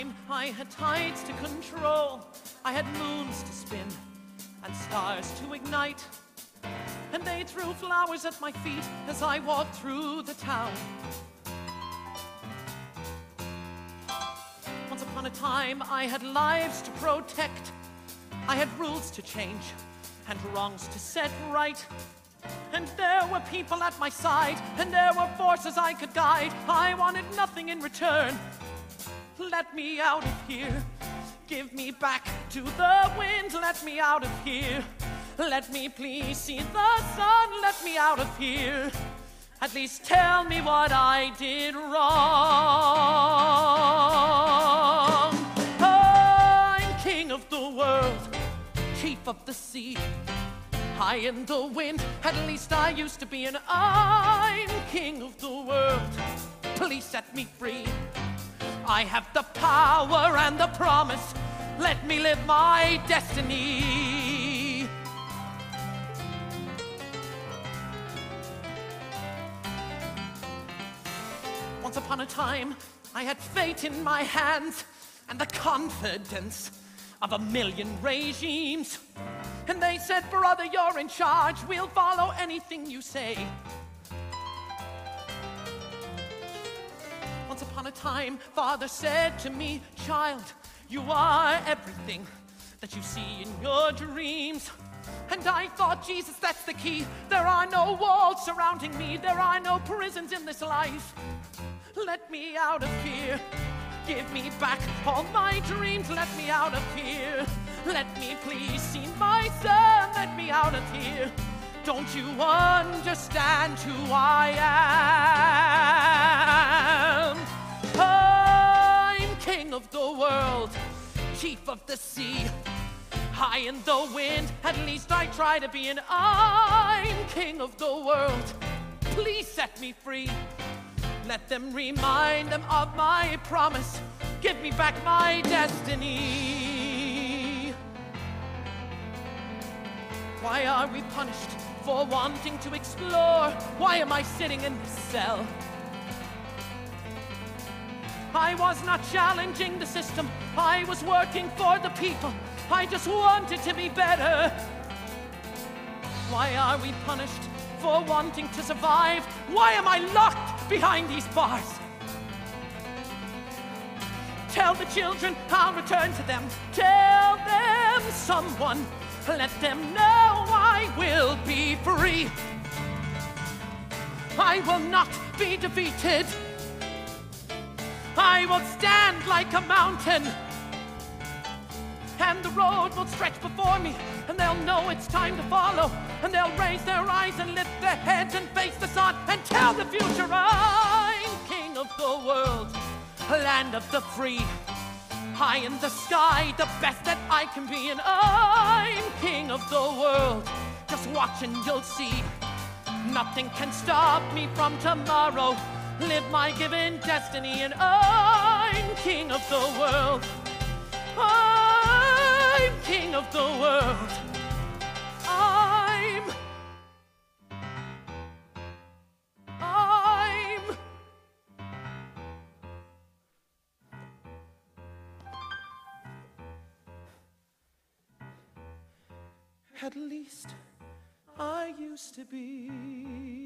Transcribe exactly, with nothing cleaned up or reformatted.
time, I had tides to control. I had moons to spin and stars to ignite. And they threw flowers at my feet as I walked through the town. Once upon a time, I had lives to protect. I had rules to change and wrongs to set right. And there were people at my side, and there were forces I could guide. I wanted nothing in return. Let me out of here. Give me back to the wind. Let me out of here. Let me please see the sun. Let me out of here. At least tell me what I did wrong. I'm king of the world, chief of the sea, high in the wind, at least I used to be. And I'm king of the world, please set me free. I have the power and the promise, let me live my destiny. Once upon a time, I had fate in my hands and the confidence of a million regimes. And they said, brother, you're in charge. We'll follow anything you say. Once upon a time, Father said to me, child, you are everything that you see in your dreams. And I thought, Jesus, that's the key. There are no walls surrounding me. There are no prisons in this life. Let me out of here. Give me back all my dreams. Let me out of here. Let me please see my son. Let me out of here. Don't you understand who I am? I'm king of the world, chief of the sea, high in the wind, at least I try to be. And I'm king of the world, please set me free. Let them remind them of my promise. Give me back my destiny. Why are we punished for wanting to explore? Why am I sitting in this cell? I was not challenging the system. I was working for the people. I just wanted to be better. Why are we punished for wanting to survive? Why am I locked behind these bars? Tell the children I'll return to them. Tell them, someone, let them know I will be free. I will not be defeated. I will stand like a mountain, and the road will stretch before me, and they'll know it's time to follow, and they'll raise their eyes and lift their heads and face the sun and tell the future I'm king of the world, land of the free, high in the sky, the best that I can be. And I'm king of the world, just watch and you'll see. Nothing can stop me from tomorrow. Live my given destiny, and I'm king of the world. I'm king of the world. I'm I'm At least I used to be.